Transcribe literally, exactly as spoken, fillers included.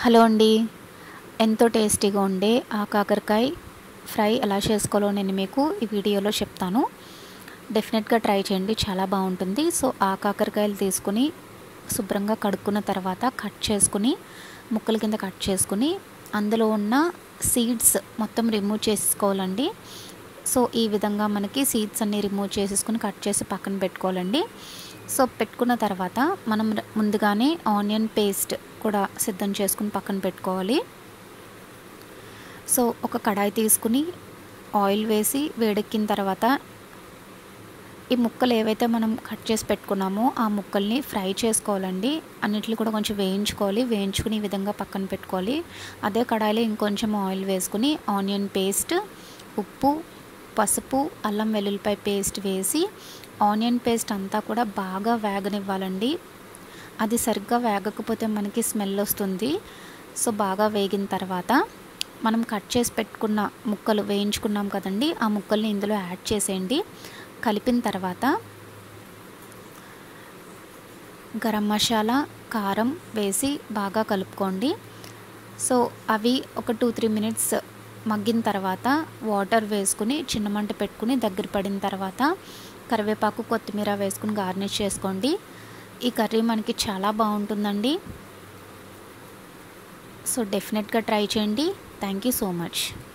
Hello అండి. ఎంతో టేస్టీగా ఉండే ఆ కాకరకాయ ఫ్రై ఎలా చేసుకోవాలో నేను మీకు ఈ వీడియోలో చెప్తాను. డెఫినెట్గా ట్రై చేయండి, చాలా బాగుంటుంది. సో ఆ కాకరకాయలు తీసుకుని శుభ్రంగా కడుక్కున్న తర్వాత కట్ చేసుకుని ముక్కల కింద కట్ చేసుకుని అందులో ఉన్న సీడ్స్ మొత్తం రిమూవ్ చేసుకోవాలండి. సో ఈ విధంగా మనకి సీడ్స్ అన్నీ రిమూవ్ చేసేసుకుని కట్ చేసి పక్కన పెట్టుకోవాలండి. సో పెట్టుకున్న తర్వాత మనం ముందుగానే ఆనియన్ పేస్ట్ కూడా సిద్ధం చేసుకుని పక్కన పెట్టుకోవాలి. సో ఒక కడాయి తీసుకుని ఆయిల్ వేసి వేడెక్కిన తర్వాత ఈ ముక్కలు ఏవైతే మనం కట్ చేసి పెట్టుకున్నామో ఆ ముక్కల్ని ఫ్రై చేసుకోవాలండి. అన్నిటిని కూడా కొంచెం వేయించుకోవాలి. వేయించుకుని ఈ విధంగా పక్కన పెట్టుకోవాలి. అదే కడాయిలో ఇంకొంచెం ఆయిల్ వేసుకుని ఆనియన్ పేస్ట్, ఉప్పు, పసుపు, అల్లం వెల్లుల్లిపాయ పేస్ట్ వేసి ఆనియన్ పేస్ట్ అంతా కూడా బాగా వేగనివ్వాలండి. అది సరిగ్గా వేగకపోతే మనకి స్మెల్ వస్తుంది. సో బాగా వేగిన తర్వాత మనం కట్ చేసి పెట్టుకున్న ముక్కలు వేయించుకున్నాం కదండి, ఆ ముక్కల్ని ఇందులో యాడ్ చేసేయండి. కలిపిన తర్వాత గరం మసాలా, కారం వేసి బాగా కలుపుకోండి. సో అవి ఒక టూ త్రీ మినిట్స్ మగ్గిన తర్వాత వాటర్ వేసుకుని చిన్న మంట పెట్టుకుని దగ్గర పడిన తర్వాత కరివేపాకు, కొత్తిమీర వేసుకుని గార్నిష్ చేసుకోండి. ఈ కర్రీ మనకి చాలా బాగుంటుందండి. సో డెఫినెట్గా ట్రై చేయండి. Thank you so much.